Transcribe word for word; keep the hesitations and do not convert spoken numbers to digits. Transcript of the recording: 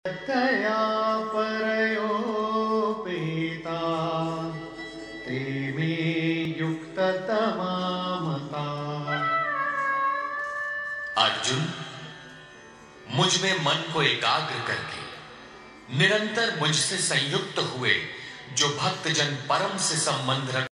तया परयोपेता ते मे युक्ततमा मता। अर्जुन, मुझ में मन को एकाग्र करके निरंतर मुझसे संयुक्त हुए जो भक्तजन परम से संबंध रख